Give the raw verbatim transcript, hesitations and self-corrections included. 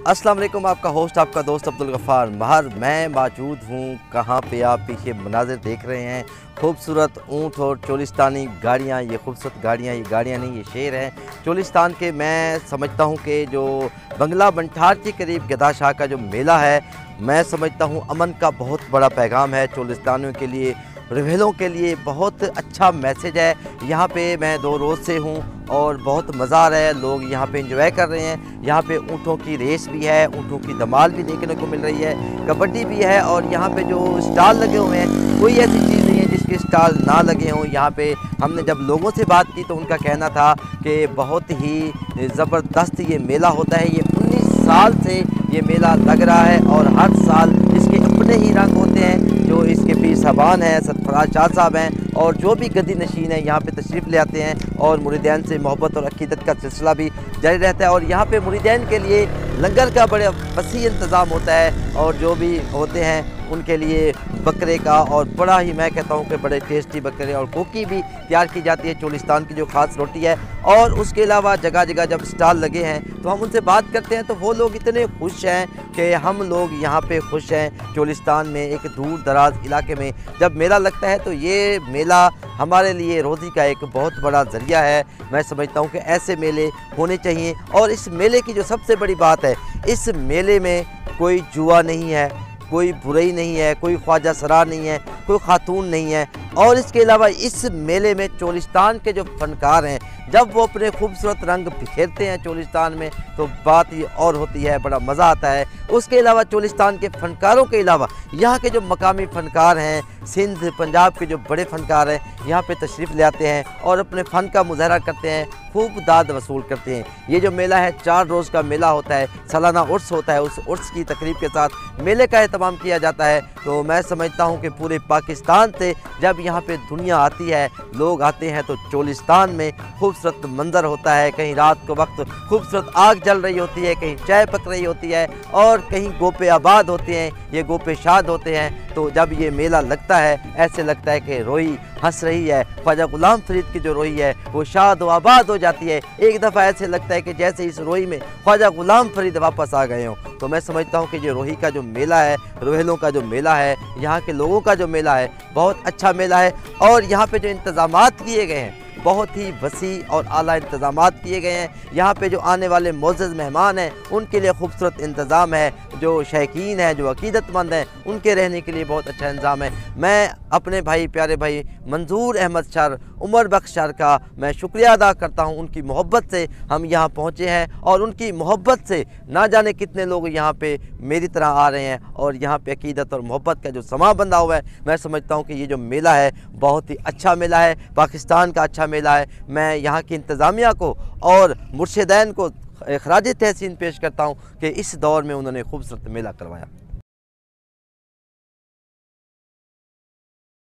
अस्सलाम वालेकुम, आपका होस्ट आपका दोस्त अब्दुल गफ़ार महर। मैं मौजूद हूँ कहाँ पे, आप पीछे मनाज़िर देख रहे हैं, खूबसूरत ऊँट और चोलिस्तानी गाड़ियाँ। ये खूबसूरत गाड़ियाँ, ये गाड़ियाँ नहीं, ये शेर हैं चोलिस्तान के। मैं समझता हूँ कि जो बंगला बंठार के करीब गदा शाह का जो मेला है, मैं समझता हूँ अमन का बहुत बड़ा पैगाम है चोलिस्तानियों के लिए, रवेलों के लिए बहुत अच्छा मैसेज है। यहाँ पे मैं दो रोज़ से हूँ और बहुत मज़ा आ रहा है, लोग यहाँ पे एंजॉय कर रहे हैं। यहाँ पे ऊँटों की रेस भी है, ऊँटों की धमाल भी देखने को मिल रही है, कबड्डी भी है। और यहाँ पे जो स्टॉल लगे हुए हैं, कोई ऐसी चीज़ नहीं है जिसके स्टॉल ना लगे हों। यहाँ पे हमने जब लोगों से बात की तो उनका कहना था कि बहुत ही ज़बरदस्त ये मेला होता है। ये उन्नीस साल से ये मेला लग रहा है और हर साल इसके अपने ही रंग होते हैं। जो इसके पीर साहबान हैं, सरफराज शाह साहब हैं, और जो भी गद्दी नशीन है यहाँ पे तशरीफ़ ले आते हैं और मुरीदैन से मोहब्बत और अक़ीदत का सिलसिला भी जारी रहता है। और यहाँ पे मुरीदैन के लिए लंगर का बड़े वसी इंतज़ाम होता है, और जो भी होते हैं उनके लिए बकरे का, और बड़ा ही मैं कहता हूँ कि बड़े टेस्टी बकरे और कोकी भी तैयार की जाती है, चोलिस्तान की जो ख़ास रोटी है। और उसके अलावा जगह जगह जब स्टॉल लगे हैं तो हम उनसे बात करते हैं तो वो लोग इतने खुश हैं कि हम लोग यहाँ पे खुश हैं। चोलिस्तान में एक दूर दराज इलाके में जब मेला लगता है तो ये मेला हमारे लिए रोज़ी का एक बहुत बड़ा ज़रिया है। मैं समझता हूँ कि ऐसे मेले होने चाहिए। और इस मेले की जो सबसे बड़ी बात है, इस मेले में कोई जुआ नहीं है, कोई बुराई नहीं है, कोई ख्वाजा सरार नहीं है, कोई खातून नहीं है। और इसके अलावा इस मेले में चोलिस्तान के जो फनकार हैं, जब वो अपने खूबसूरत रंग बिखेरते हैं चोलिस्तान में तो बात ही और होती है, बड़ा मज़ा आता है। उसके अलावा चोलिस्तान के फ़नकारों के अलावा यहाँ के जो मकामी फ़नकार हैं, सिंध पंजाब के जो बड़े फ़नकार हैं, यहाँ पे तशरीफ़ ले आते हैं और अपने फ़न का मुज़ाहरा करते हैं, खूब दाद वसूल करते हैं। ये जो मेला है चार रोज़ का मेला होता है, सालाना उर्स होता है। उस उर्स की तकरीब के साथ मेले का एहतमाम किया जाता है। तो मैं समझता हूँ कि पूरे पाकिस्तान से जब यहाँ पे दुनिया आती है, लोग आते हैं, तो चोलिस्तान में खूबसूरत मंज़र होता है। कहीं रात को वक्त खूबसूरत आग जल रही होती है, कहीं चाय पक रही होती है, और कहीं गोपे आबाद होते हैं, ये गोपे शाद होते हैं। तो जब ये मेला लगता है ऐसे लगता है कि रोई हंस रही है। ख्वाजा गुलाम फरीद की जो रोई है वो शाद व आबाद हो जाती है। एक दफ़ा ऐसे लगता है कि जैसे इस रोई में ख्वाजा गुलाम फरीद वापस आ गए हों। तो मैं समझता हूँ कि ये रोही का जो मेला है, रोहेलों का जो मेला है, यहाँ के लोगों का जो मेला है, बहुत अच्छा मेला है। और यहाँ पे जो इंतज़ामात किए गए हैं बहुत ही वसी और आला इंतज़ामात किए गए हैं। यहाँ पे जो आने वाले मोअज़्ज़ज़ मेहमान हैं उनके लिए खूबसूरत इंतज़ाम है, जो शौकीन हैं, जो अक़ीदतमंद हैं, उनके रहने के लिए बहुत अच्छा इंतज़ाम है। मैं अपने भाई, प्यारे भाई मंजूर अहमद शर, उमर बख्श शर का मैं शुक्रिया अदा करता हूँ। उनकी मोहब्बत से हम यहाँ पहुँचे हैं और उनकी मोहब्बत से ना जाने कितने लोग यहाँ पे मेरी तरह आ रहे हैं और यहाँ पे अक़ीदत और मोहब्बत का जो समा बंधा हुआ है। मैं समझता हूँ कि ये जो मेला है बहुत ही अच्छा मेला है, पाकिस्तान का अच्छा मेला है। मैं यहाँ की इंतज़ामिया को और मुर्शिदैन को ख़राज तहसीन पेश करता हूँ कि इस दौर में उन्होंने खूबसूरत मेला करवाया।